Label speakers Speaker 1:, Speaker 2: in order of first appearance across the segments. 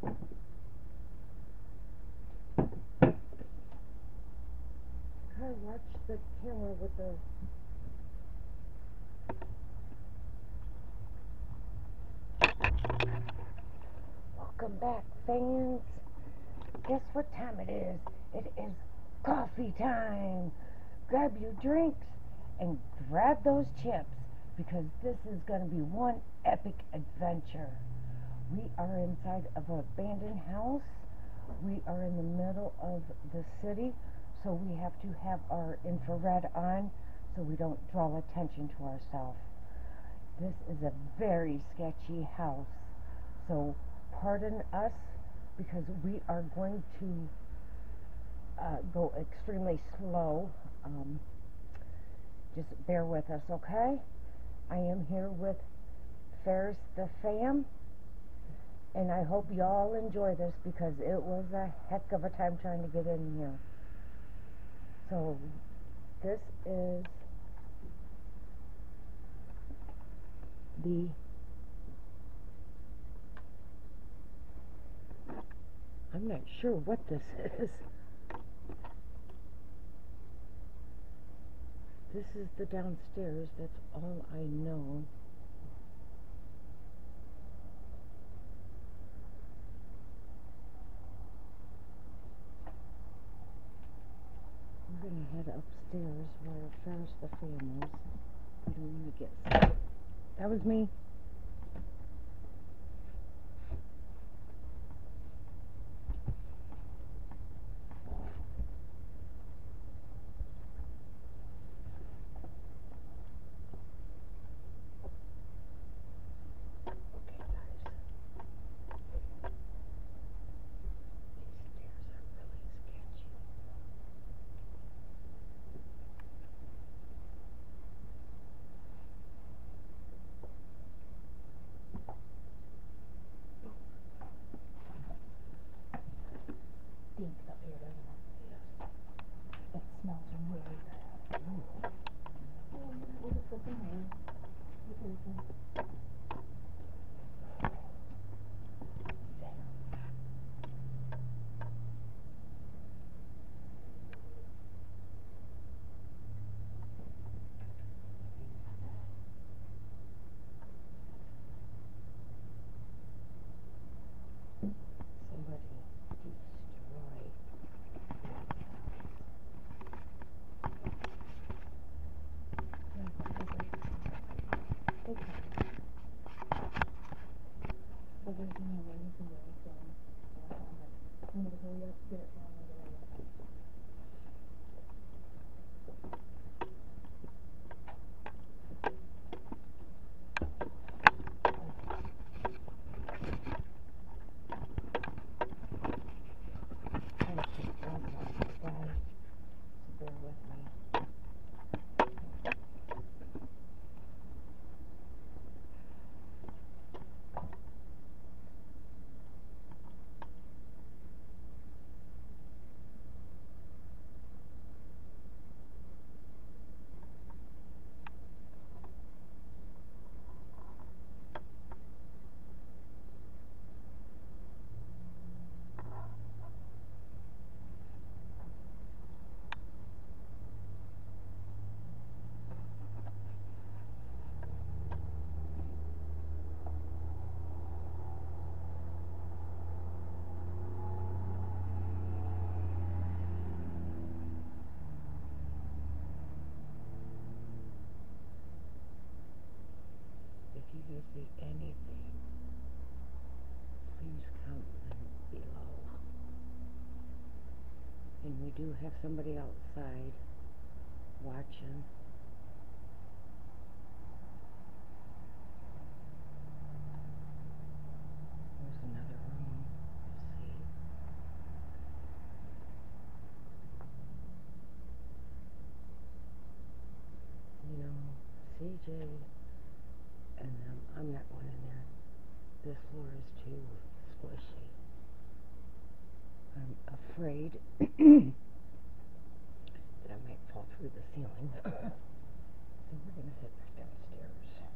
Speaker 1: I watch the camera with the... Welcome back, fans. Guess what time it is? It is coffee time. Grab your drinks and grab those chips because this is going to be one epic adventure. We are inside of an abandoned house. We are in the middle of the city, so we have to have our infrared on so we don't draw attention to ourselves. This is a very sketchy house, so pardon us because we are going to go extremely slow. Just bear with us, okay? I am here with Ferris the Fam, and I hope y'all enjoy this because it was a heck of a time trying to get in here. So this is the... I'm not sure what this is. This is the downstairs, that's all I know. We're going to head upstairs where Ferris the Fam is. We don't want to get sick. That was me.
Speaker 2: It smells really bad. We'll just put them in.
Speaker 1: If you see anything, please comment below. And we do have somebody outside watching. There's another room. Let's see. You know, CJ and I'm not going in there. This floor is too squishy. I'm afraid that I might fall through the ceiling. So we're going to head back downstairs.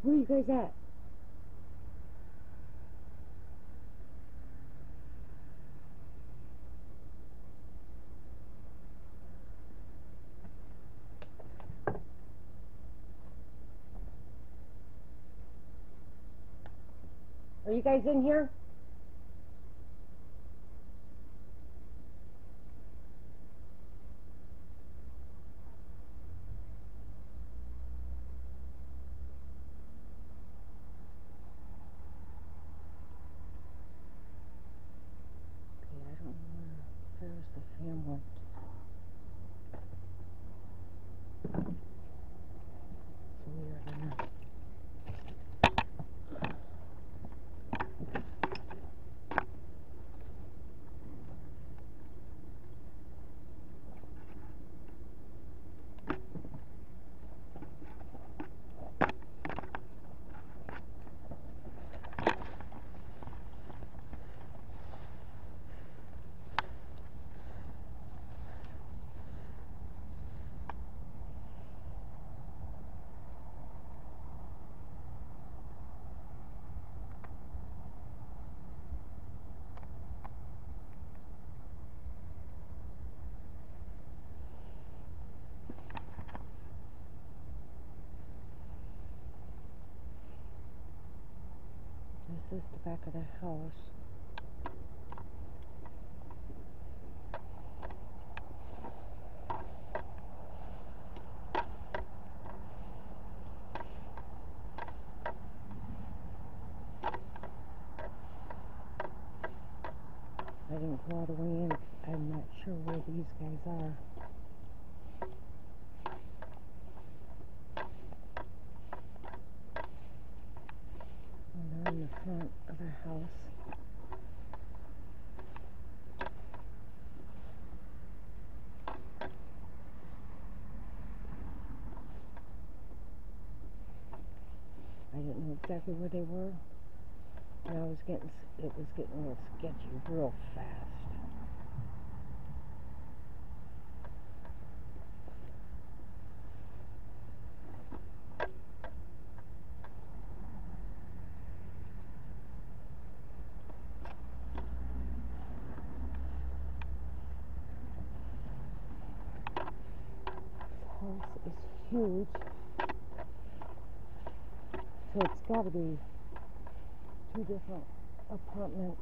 Speaker 1: Where you guys at? Are you guys in here? Okay, I don't know where's the family. It's weird, isn't it? This is the back of the house. I didn't go all the way in. I'm not sure where these guys are. And they're in the front of the house. I didn't know exactly where they were. And it was getting real sketchy real fast. This house is huge. So it's got to be 2 different apartments.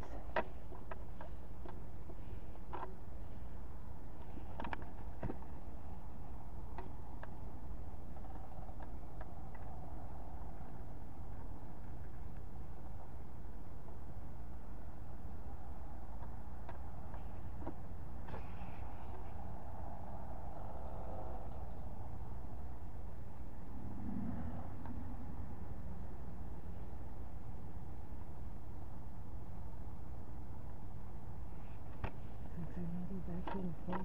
Speaker 1: Back and forth.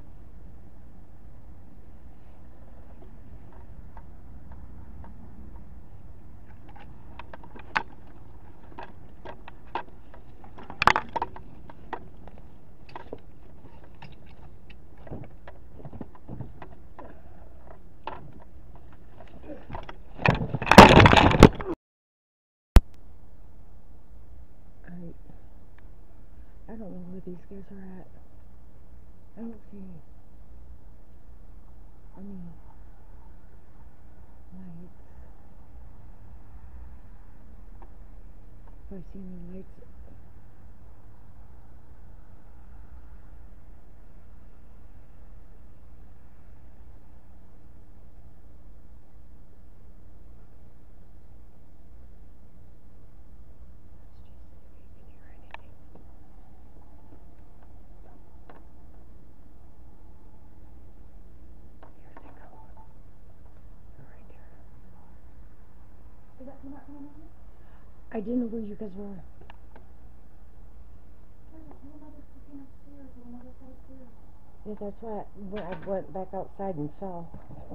Speaker 1: I don't know where these guys are at. I don't see any lights. If I see any lights. I didn't know where you guys were. Yeah, that's why I went back outside and fell.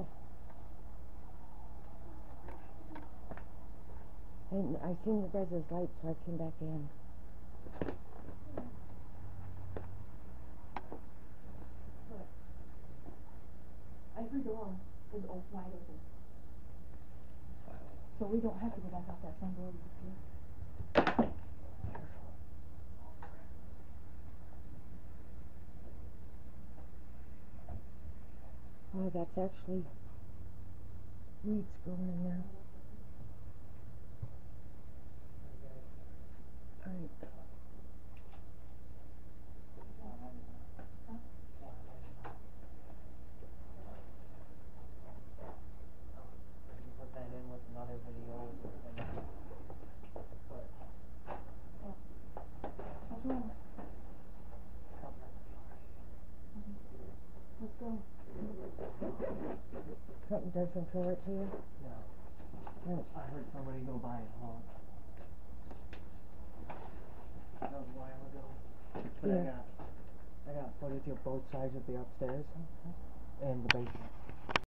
Speaker 1: And I seen your guys' lights, so I came back in.
Speaker 2: Every door is wide open. So we don't have to go back out that same door.
Speaker 1: Oh, that's actually weeds growing in there. Alright.
Speaker 3: Put that in with another video.
Speaker 2: What's wrong? Let's go.
Speaker 1: Something doesn't feel right to you?
Speaker 3: No.
Speaker 1: Right.
Speaker 3: I heard somebody go by and honk. That was a while ago. But
Speaker 1: Yeah.
Speaker 3: I got footage of both sides of the upstairs and the basement.